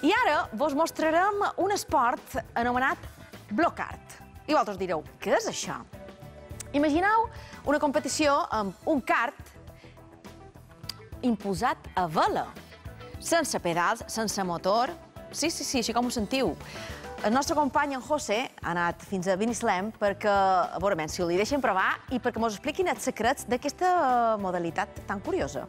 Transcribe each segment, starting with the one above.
I ara vos mostrarem un esport anomenat block art. I vosaltres direu, què és això? Imagineu una competició amb un kart imposat a vela, sense pedals, sense motor. Sí, així com ho sentiu. El nostre company, en José, ha anat fins a Binissalem perquè, veurem si li deixen provar i perquè ens expliquin els secrets d'aquesta modalitat tan curiosa.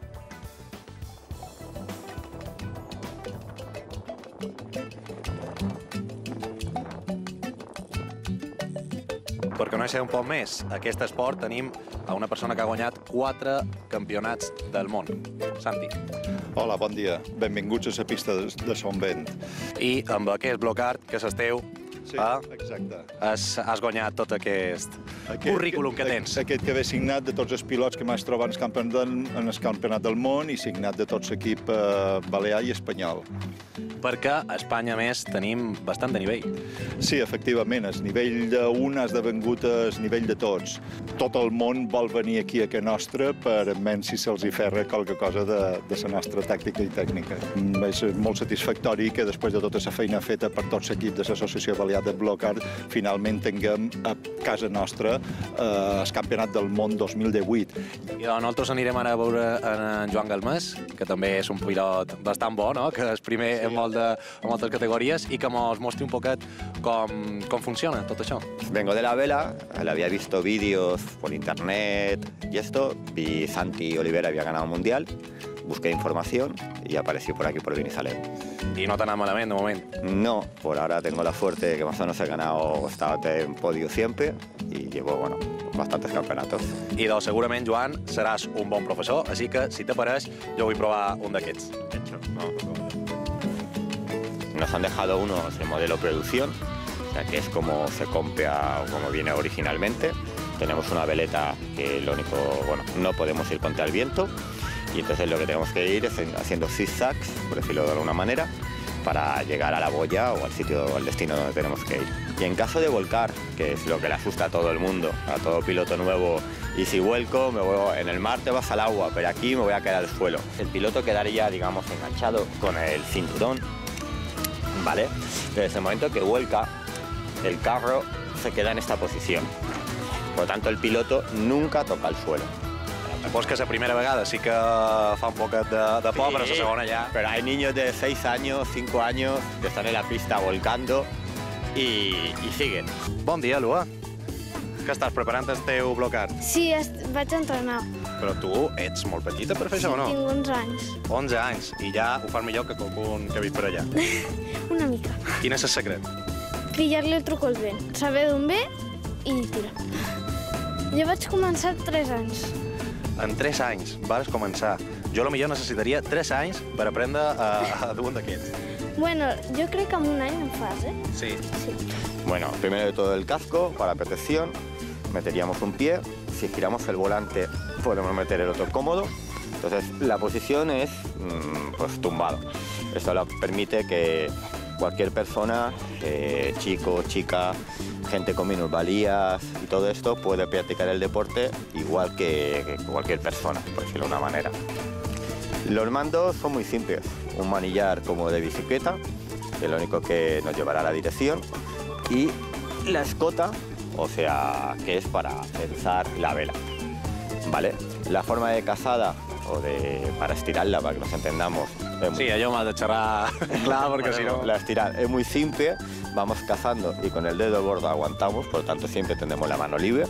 Per conèixer un poc més aquest esport, tenim a una persona que ha guanyat 4 campionats del món. Santi. Hola, bon dia. Benvinguts a la pista de Son Vent. I amb aquest block art, que és el teu, exacte. Has guanyat tot aquest currículum que tens. Aquest que ve signat de tots els pilots que m'has trobat en el campionat del món i signat de tot l'equip balear i espanyol. Perquè a Espanya, a més, tenim bastant de nivell. Sí, efectivament, el nivell d'un ha esdevengut el nivell de tots. Tot el món vol venir aquí a casa nostra per menys si se'ls hi ferra qualque cosa de la nostra tàctica i tècnica. És molt satisfactori que després de tota la feina feta per tot l'equip de l'Associació Balear de Block Art, finalment tinguem a casa nostra el Campionat del Món 2018. I nosaltres anirem ara a veure en Joan Galmés, que també és un pilot bastant bo, no? Que és primer en moltes categories i que ens mostri un poquet com funciona tot això. Vengo de la vela, había visto vídeos por internet y esto, vi Santi Olivera había ganado un mundial, busqué información y aparecí por aquí por Binissalem. I no t'ha anat malament, de moment? No, por ahora tengo la suerte de que más o menos he ganado, estado en podio siempre y llevo, bueno, bastantes campeonatos. I doncs segurament, Joan, seràs un bon professor, així que, si t'apareix, jo vull provar un d'aquests. Hecho, no. Nos han dejado uno el modelo producción, o sea que es como se compra o como viene originalmente. Tenemos una veleta que lo único, bueno, no podemos ir contra el viento y entonces lo que tenemos que ir es haciendo zigzags, por decirlo de alguna manera, para llegar a la boya o al sitio o al destino donde tenemos que ir. Y en caso de volcar, que es lo que le asusta a todo el mundo, a todo piloto nuevo, y si vuelco, en el mar te vas al agua, pero aquí me voy a caer al suelo. El piloto quedaría, digamos, enganchado con el cinturón, ¿vale? Desde el momento que vuelca, el carro se queda en esta posición. Por lo tanto, el piloto nunca toca el suelo. Pues que la primera vegada sí que fa un poquet de por, Sí, però la segona ja... Pero hay niños de 6 años, 5 años, que están en la pista volcando y siguen. Bon dia, Lua. Que estàs preparant el teu block art? Sí, vaig entrenar. Però tu ets molt petita per fer això, o no? Tinc 11 anys. 11 anys, i ja ho fas millor que qualcun que ha vist per allà. Una mica. Quin és el secret? Pillar-li el truc al vent, saber d'on ve i tirar. Jo vaig començar a 3 anys. En 3 anys vas començar. Jo potser necessitaria 3 anys per aprendre a dur un d'aquests. Bueno, jo crec que en un any en fas, eh? Sí. Sí. Bueno, primero de todo el casco para protección, meteríamos un pie, si giramos el volante podemos meter el otro cómodo, entonces la posición es pues tumbado. Esto lo permite que cualquier persona, chico, chica, gente con minusvalías y todo esto puede practicar el deporte igual que cualquier persona, por decirlo de una manera. Los mandos son muy simples, un manillar como de bicicleta, que es lo único que nos llevará a la dirección, y la escota, o sea, que es para tensar la vela, ¿vale? La forma de cazada, para estirarla, para que nos entendamos... Sí, allò m'ha de xerrar clar, perquè si no... La estirar es muy simple, vamos cazando y con el dedo gordo aguantamos, por lo tanto siempre tendremos la mano libre,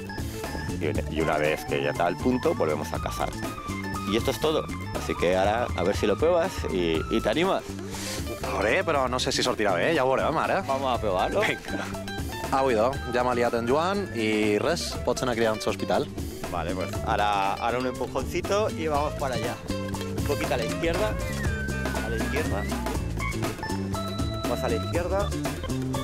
y una vez que ya está al punto, volvemos a cazar. Y esto es todo, así que ahora a ver si lo pruebas y te animas. Ho veuré, però no sé si sortirà bé, ja ho veurem ara. Vamos a probarlo. Vinga. Avui, doncs, ja m'ha liat en Joan i res, pots anar criant l'hospital. Vale, pues ahora un empujoncito y vamos para allá. Un poquito a la izquierda, más a la izquierda,